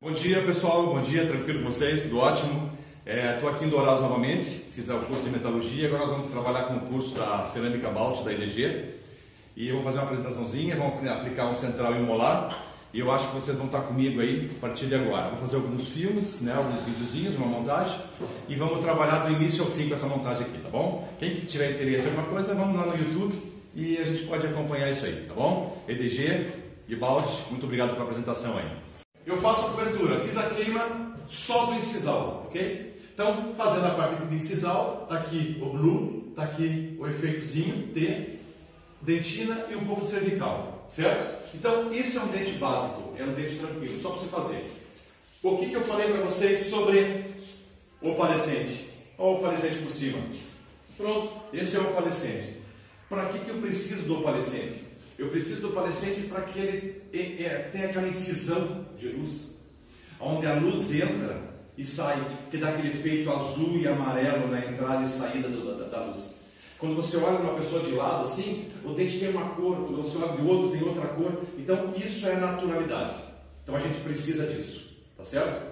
Bom dia pessoal, bom dia, tranquilo com vocês, tudo ótimo. Estou aqui em Dourados novamente, fiz o curso de metalurgia, agora nós vamos trabalhar com o curso da cerâmica Balt da EDG e vamos fazer uma apresentaçãozinha, vamos aplicar um central e um molar e eu acho que vocês vão estar comigo aí a partir de agora. Vou fazer alguns filmes, alguns videozinhos, uma montagem e vamos trabalhar do início ao fim com essa montagem aqui, tá bom? Quem tiver interesse em alguma coisa, vamos lá no YouTube e a gente pode acompanhar isso aí, tá bom? EDG e Balt, muito obrigado pela apresentação aí. Eu faço a cobertura, fiz a queima só do incisal, ok? Então, fazendo a parte de incisal, tá aqui o blue, tá aqui o efeitozinho T, dentina e um pouco de cervical, certo? Então, isso é um dente básico, é um dente tranquilo, só para você fazer. O que eu falei para vocês sobre o opalescente? Olha o opalescente por cima. Pronto, esse é o opalescente. Para que eu preciso do opalescente? Eu preciso do opalescente para que ele tenha aquela incisão de luz, onde a luz entra e sai, que dá aquele efeito azul e amarelo na entrada e saída da luz. Quando você olha uma pessoa de lado assim, o dente tem uma cor, quando você olha do outro tem outra cor, então isso é naturalidade. Então a gente precisa disso, tá certo?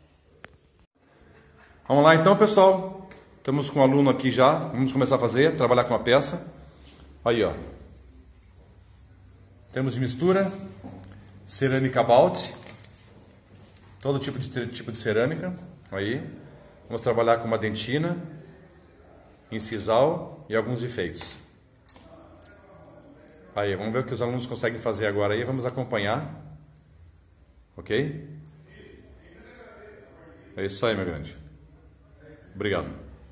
Vamos lá então pessoal, estamos com um aluno aqui já, vamos começar a fazer, trabalhar com a peça. Aí ó. Temos de mistura, cerâmica Balt, todo tipo de cerâmica, aí. Vamos trabalhar com uma dentina, incisal e alguns efeitos. Aí, vamos ver o que os alunos conseguem fazer agora aí, vamos acompanhar. Ok? É isso aí, meu grande. Obrigado.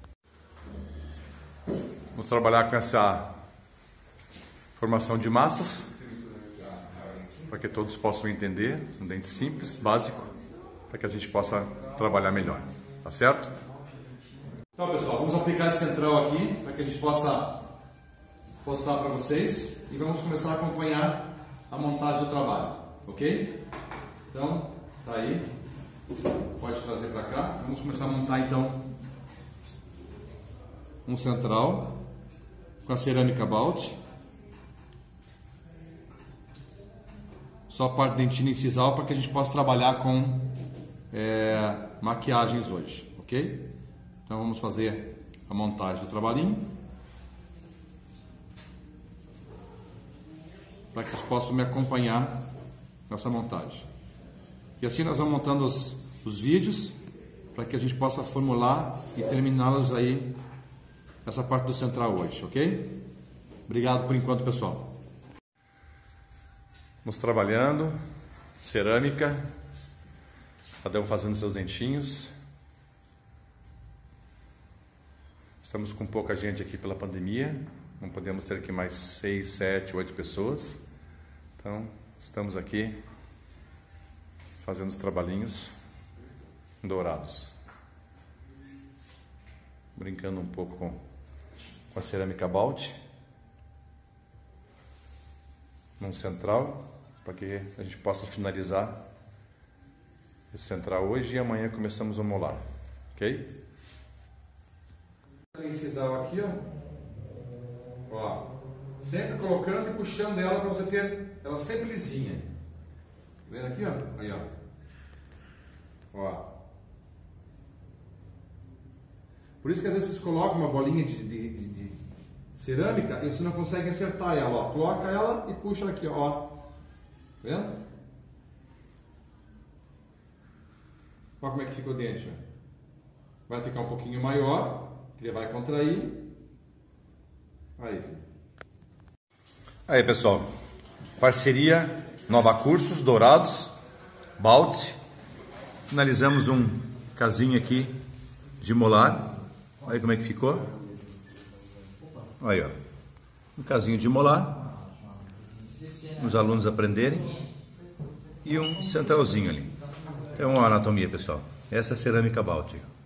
Vamos trabalhar com essa formação de massas, para que todos possam entender, um dente simples, básico, para que a gente possa trabalhar melhor, tá certo? Então pessoal, vamos aplicar esse central aqui, para que a gente possa postar para vocês e vamos começar a acompanhar a montagem do trabalho, ok? Então, tá aí, pode trazer para cá, vamos começar a montar então um central com a cerâmica Balt. Só a parte dentina incisal para que a gente possa trabalhar com maquiagens hoje, ok? Então vamos fazer a montagem do trabalhinho para que vocês possam me acompanhar nessa montagem. E assim nós vamos montando os vídeos para que a gente possa formular e terminá-los aí essa parte do central hoje, ok? Obrigado por enquanto, pessoal. Vamos trabalhando, cerâmica, cada um fazendo seus dentinhos. Estamos com pouca gente aqui pela pandemia, não podemos ter aqui mais 6, 7, 8 pessoas. Então, estamos aqui fazendo os trabalhinhos dourados. Brincando um pouco com a cerâmica Balt. Num central, para que a gente possa finalizar esse central hoje e amanhã começamos a molar, ok? Incisal aqui, ó, sempre colocando e puxando ela para você ter ela sempre lisinha. Tá vendo aqui, ó? Aí, ó. Por isso que às vezes vocês colocam uma bolinha de cerâmica e você não consegue acertar ela, ó. Coloca ela e puxa ela aqui, ó. Tá vendo? Olha como é que fica o dente, ó. Vai ficar um pouquinho maior, ele vai contrair. Aí, pessoal. Parceria Nova Cursos, Dourados, Balt. Finalizamos um casinho aqui de molar. Olha como é que ficou. Aí, ó, um casinho de molar, os alunos aprenderem e um centralzinho ali. É uma anatomia, pessoal. Essa é a cerâmica Balt.